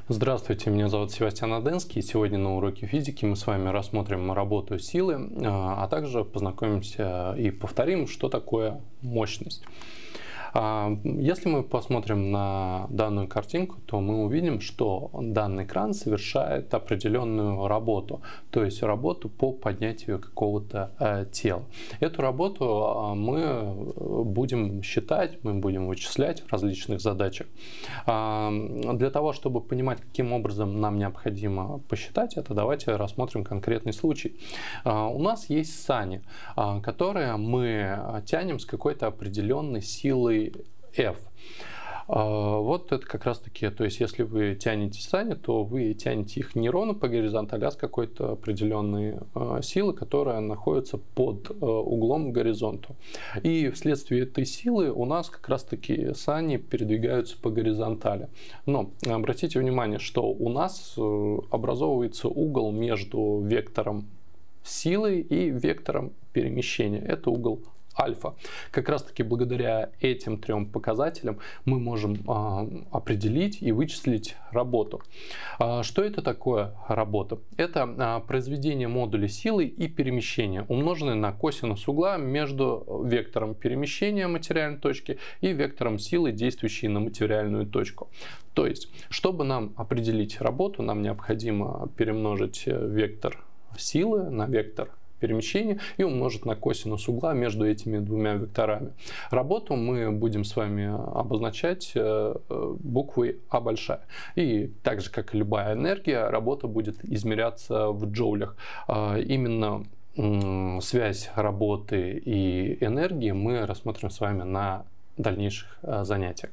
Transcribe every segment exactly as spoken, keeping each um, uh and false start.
Здравствуйте, меня зовут Севастьян Аденский. Сегодня на уроке физики мы с вами рассмотрим работу силы, а также познакомимся и повторим, что такое мощность. Если мы посмотрим на данную картинку, то мы увидим, что данный кран совершает определенную работу, то есть работу по поднятию какого-то тела. Эту работу мы будем считать, мы будем вычислять в различных задачах. Для того, чтобы понимать, каким образом нам необходимо посчитать это, давайте рассмотрим конкретный случай. У нас есть сани, которые мы тянем с какой-то определенной силой F. Вот это как раз таки, то есть если вы тянете сани, то вы тянете их не ровно по горизонтали, а с какой-то определенной силы, которая находится под углом к горизонту. И вследствие этой силы у нас как раз таки сани передвигаются по горизонтали. Но обратите внимание, что у нас образовывается угол между вектором силы и вектором перемещения. Это угол альфа. Как раз таки благодаря этим трем показателям мы можем э, определить и вычислить работу. Э, что это такое работа? Это э, произведение модуля силы и перемещения, умноженное на косинус угла между вектором перемещения материальной точки и вектором силы, действующей на материальную точку. То есть, чтобы нам определить работу, нам необходимо перемножить вектор силы на вектор перемещения и умножить на косинус угла между этими двумя векторами. Работу мы будем с вами обозначать буквой А большая. И так же, как и любая энергия, работа будет измеряться в джоулях. Именно связь работы и энергии мы рассмотрим с вами на дальнейших занятиях.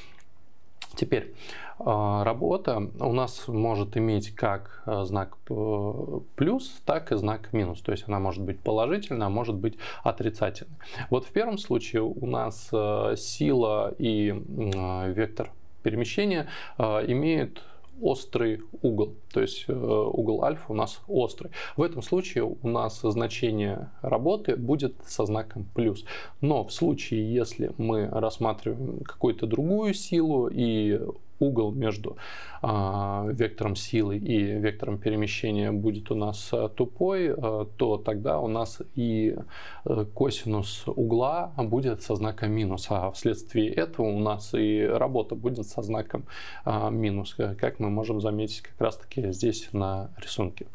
Теперь, работа у нас может иметь как знак плюс, так и знак минус. То есть она может быть положительной, а может быть отрицательной. Вот в первом случае у нас сила и вектор перемещения имеют острый угол, то есть угол альфа у нас острый. В этом случае у нас значение работы будет со знаком плюс. Но в случае, если мы рассматриваем какую-то другую силу и угол между а, вектором силы и вектором перемещения будет у нас тупой, то тогда у нас и косинус угла будет со знаком минус, а вследствие этого у нас и работа будет со знаком а, минус, как мы можем заметить как раз таки здесь на рисунке.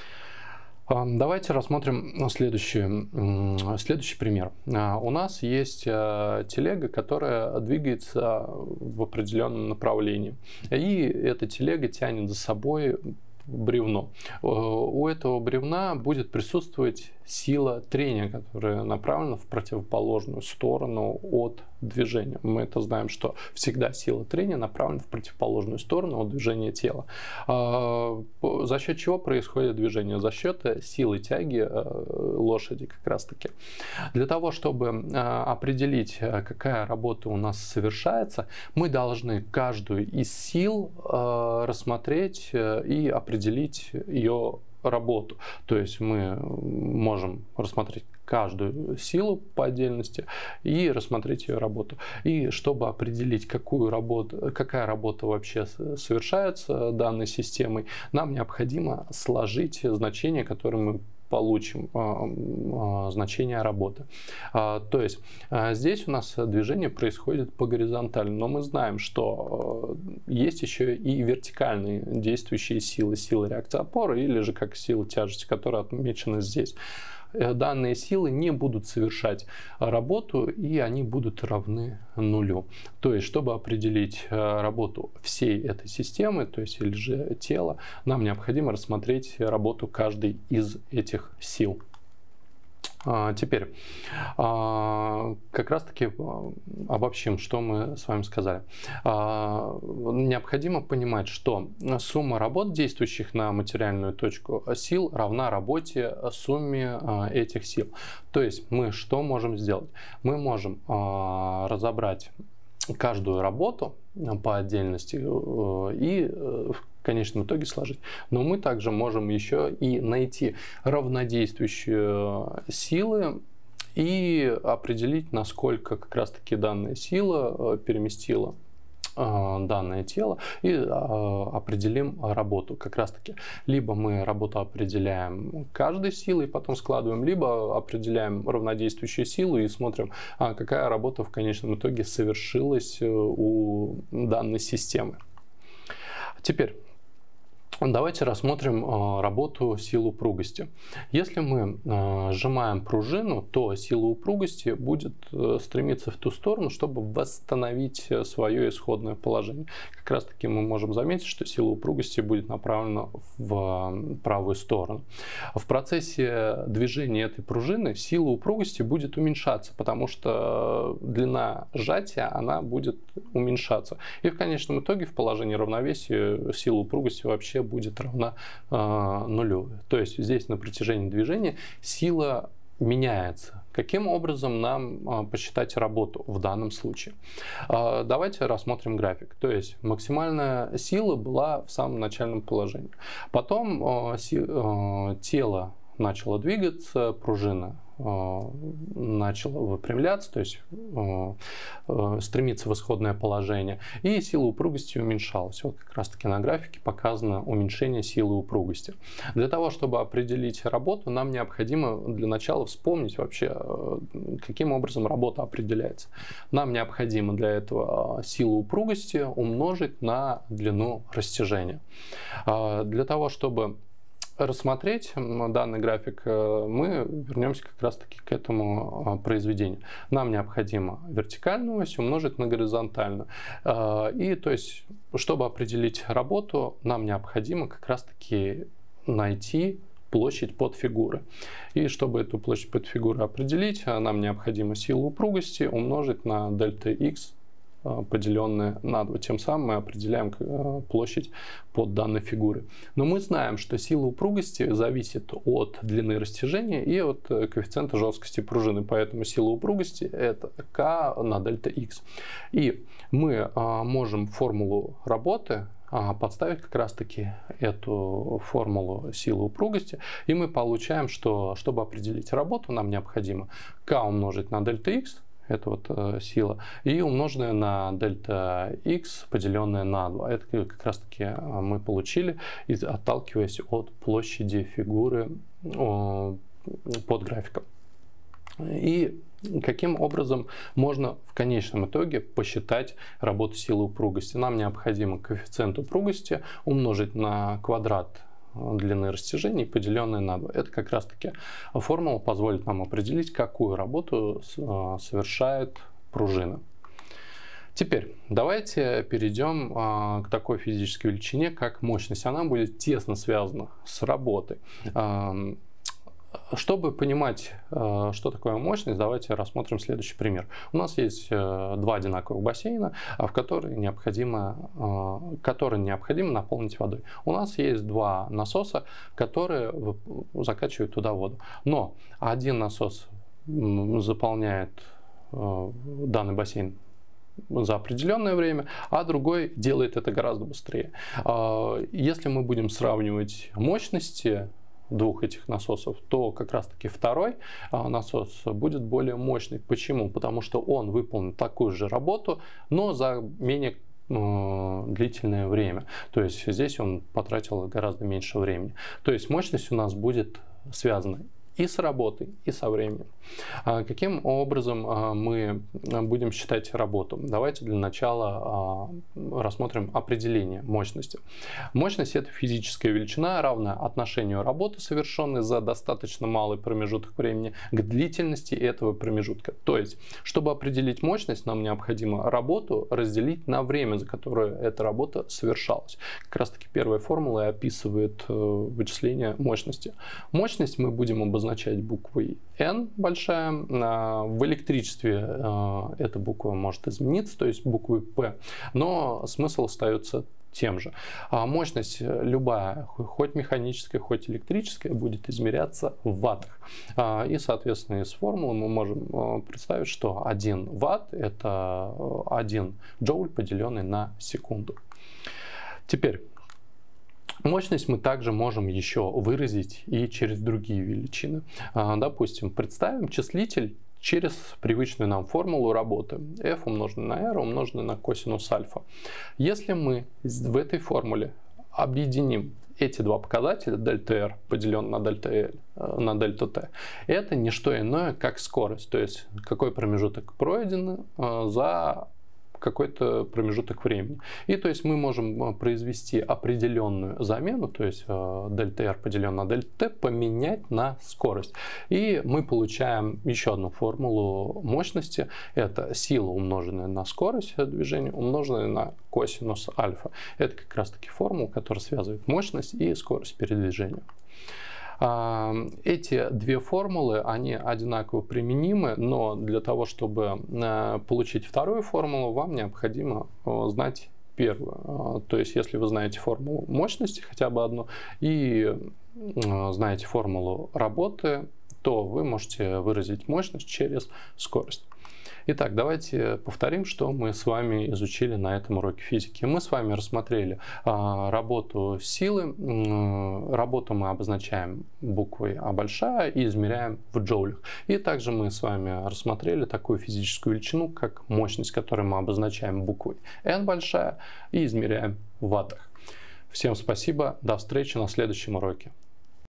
Давайте рассмотрим следующий, следующий пример. У нас есть телега, которая двигается в определенном направлении. И эта телега тянет за собой бревно. У этого бревна будет присутствовать сила трения, которая направлена в противоположную сторону от движения. Мы это знаем, что всегда сила трения направлена в противоположную сторону от движения тела. За счет чего происходит движение? За счет силы тяги лошади как раз таки. Для того, чтобы определить, какая работа у нас совершается, мы должны каждую из сил рассмотреть и определить ее работу. То есть мы можем рассмотреть каждую силу по отдельности и рассмотреть ее работу. И чтобы определить, какую работу, какая работа вообще совершается данной системой, нам необходимо сложить значения, которые мы получим, значение работы. То есть здесь у нас движение происходит по горизонтали, но мы знаем, что есть еще и вертикальные действующие силы, силы реакции опоры или же как сила тяжести, которая отмечена здесь. Данные силы не будут совершать работу, и они будут равны нулю. То есть, чтобы определить работу всей этой системы, то есть или же тела, нам необходимо рассмотреть работу каждой из этих сил. Теперь, как раз таки обобщим, что мы с вами сказали. Необходимо понимать, что сумма работ, действующих на материальную точку сил, равна работе сумме этих сил. То есть мы что можем сделать? Мы можем разобрать каждую работу по отдельности и в конечном итоге сложить. Но мы также можем еще и найти равнодействующие силы и определить, насколько как раз таки данная сила переместила данное тело и определим работу. Как раз таки, либо мы работу определяем каждой силой, потом складываем, либо определяем равнодействующую силу и смотрим, какая работа в конечном итоге совершилась у данной системы. Теперь давайте рассмотрим работу сил упругости. Если мы сжимаем пружину, то сила упругости будет стремиться в ту сторону, чтобы восстановить свое исходное положение. Как раз таки мы можем заметить, что сила упругости будет направлена в правую сторону. В процессе движения этой пружины сила упругости будет уменьшаться, потому что длина сжатия она будет уменьшаться. И в конечном итоге в положении равновесия сила упругости вообще будет равна э, нулю. То есть здесь на протяжении движения сила меняется. Каким образом нам э, посчитать работу в данном случае? Э, давайте рассмотрим график. То есть максимальная сила была в самом начальном положении. Потом э, си, э, тело начало двигаться, пружина начала выпрямляться, то есть стремиться в исходное положение, и сила упругости уменьшалась. Вот как раз таки на графике показано уменьшение силы упругости. Для того, чтобы определить работу, нам необходимо для начала вспомнить вообще, каким образом работа определяется. Нам необходимо для этого силу упругости умножить на длину растяжения. Для того, чтобы рассмотреть данный график, мы вернемся как раз таки к этому произведению. Нам необходимо вертикальную ось умножить на горизонтальную. И то есть, чтобы определить работу, нам необходимо как раз таки найти площадь под фигуры. И чтобы эту площадь под фигуры определить, нам необходимо силу упругости умножить на дельта х, поделенное на два. Тем самым мы определяем площадь под данной фигурой. Но мы знаем, что сила упругости зависит от длины растяжения и от коэффициента жесткости пружины. Поэтому сила упругости это k на дельта х. И мы можем формулу работы подставить как раз таки эту формулу силы упругости, и мы получаем, что чтобы определить работу, нам необходимо k умножить на дельта х, это вот э, сила, и умноженная на дельта х, поделенная на два. Это как раз таки мы получили, отталкиваясь от площади фигуры э, под графиком. И каким образом можно в конечном итоге посчитать работу силы упругости? Нам необходимо коэффициент упругости умножить на квадрат длины растяжения, поделенной на два. Это как раз таки формула позволит нам определить, какую работу совершает пружина. Теперь давайте перейдем к такой физической величине, как мощность. Она будет тесно связана с работой. Чтобы понимать, что такое мощность, давайте рассмотрим следующий пример. У нас есть два одинаковых бассейна, в которые необходимо, которые необходимо наполнить водой. У нас есть два насоса, которые закачивают туда воду. Но один насос заполняет данный бассейн за определенное время, а другой делает это гораздо быстрее. Если мы будем сравнивать мощности двух этих насосов, то как раз таки второй насос будет более мощный. Почему? Потому что он выполнит такую же работу, но за менее э, длительное время. То есть здесь он потратил гораздо меньше времени. То есть мощность у нас будет связана и с работой, и со временем. Каким образом мы будем считать работу? Давайте для начала рассмотрим определение мощности. Мощность – это физическая величина, равная отношению работы, совершенной за достаточно малый промежуток времени, к длительности этого промежутка. То есть, чтобы определить мощность, нам необходимо работу разделить на время, за которое эта работа совершалась. Как раз таки первая формула и описывает вычисление мощности. Мощность мы будем обозначать обозначать буквой N большая. В электричестве эта буква может измениться, то есть буквой P, но смысл остается тем же. А мощность любая, хоть механическая, хоть электрическая, будет измеряться в ваттах. И, соответственно, из формулы мы можем представить, что один ватт – это один джоуль, поделенный на секунду. Теперь, мощность мы также можем еще выразить и через другие величины. Допустим, представим числитель через привычную нам формулу работы f умноженное на r умноженное на косинус альфа. Если мы в этой формуле объединим эти два показателя, дельта r поделен на дельта L, на дельта t, это не что иное, как скорость, то есть какой промежуток пройден за какой-то промежуток времени. И то есть мы можем произвести определенную замену, то есть дельта r поделен на дельта t, поменять на скорость. И мы получаем еще одну формулу мощности. Это сила, умноженная на скорость движения, умноженная на косинус альфа. Это как раз таки формула, которая связывает мощность и скорость передвижения. Эти две формулы, они одинаково применимы, но для того, чтобы получить вторую формулу, вам необходимо знать первую. То есть, если вы знаете формулу мощности, хотя бы одну, и знаете формулу работы, то вы можете выразить мощность через скорость. Итак, давайте повторим, что мы с вами изучили на этом уроке физики. Мы с вами рассмотрели а, работу силы. Работу мы обозначаем буквой А большая и измеряем в джоулях. И также мы с вами рассмотрели такую физическую величину, как мощность, которую мы обозначаем буквой N большая и измеряем в ваттах. Всем спасибо, до встречи на следующем уроке.